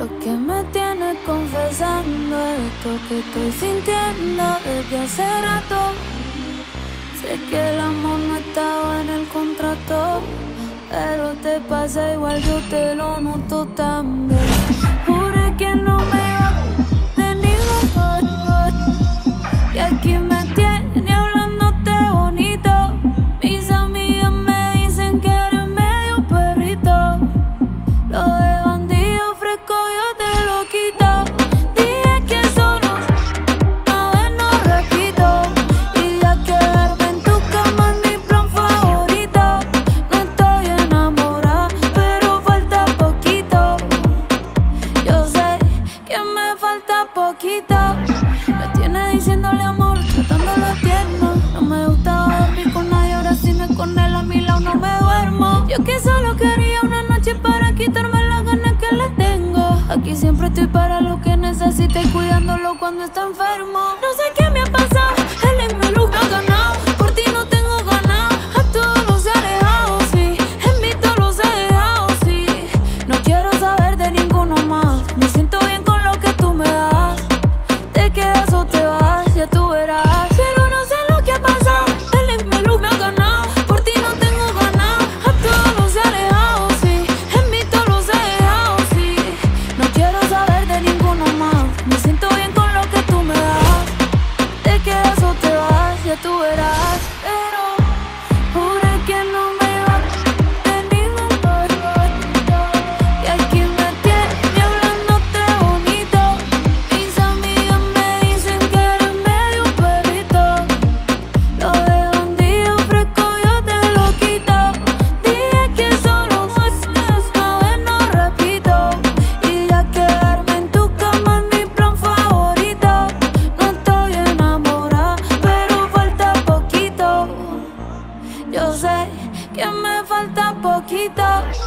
Lo que me tiene confesando esto que estoy sintiendo desde hace rato. Sé que el amor no estaba en el contrato, pero te pasa igual, yo te lo noto también. Juré que no me iba de ningún modo, y aquí me tiene hablándote bonito. Mis amigas me dicen que eres medio perrito. Lo de bandido fresco yo te lo quito. Dije que solo una vez no repito, y ya quedarme en tu cama es mi plan favorito. No estoy enamorada, pero falta poquito. Yo sé que me falta poquito. Me tiene diciéndole amor, tratándolo tierno. No me gustaba dormir con nadie, ahora si no es con él a mi lado no me duermo. Yo que solo quería una noche para quitarme las ganas que le tengo. Aquí siempre estoy para lo que necesite, cuidándolo cuando está enfermo. No sé qué me ha pasado, él en mi luz me ha ganado. Por ti no tengo ganas, a todos los he alejado, sí. En mí todos los he dejado, sí. No quiero saber de ninguno más. Me siento bien con lo que tú me das. Te quedas o te vas, ya tú verás. Pero no sé lo que ha pasado, él en mi luz me ha ganado. Por ti no tengo ganas, a todos los he alejado, sí. En mí todos los he dejado, sí. No quiero saber de ninguno más. Me siento bien con lo que tú me das. Te quedas o te vas, ya tú verás. Pero juré que no me iba de ningún modo, y aquí me tiene hablándote bonito. Mis amigas me dicen que eres medio perrito. Lo de bandido fresco yo te lo quito. Dije que solo una vez no repito, y ya quedarme en tu cama es mi plan favorito. No estoy enamorada, pero falta poquito. Yo sé que me falta poquito.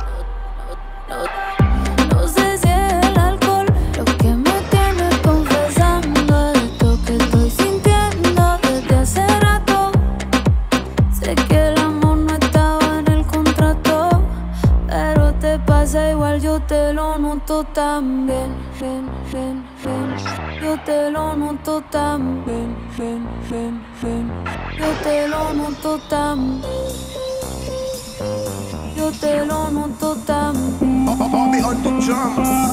No sé si es el alcohol lo que me tiene confesando esto que estoy sintiendo desde hace rato. Sé que el amor no estaba en el contrato, pero te pasa igual, yo te lo noto también. Yo te lo noto también. Yo te lo noto también. Yo te lo noto también. Bobby on the drums.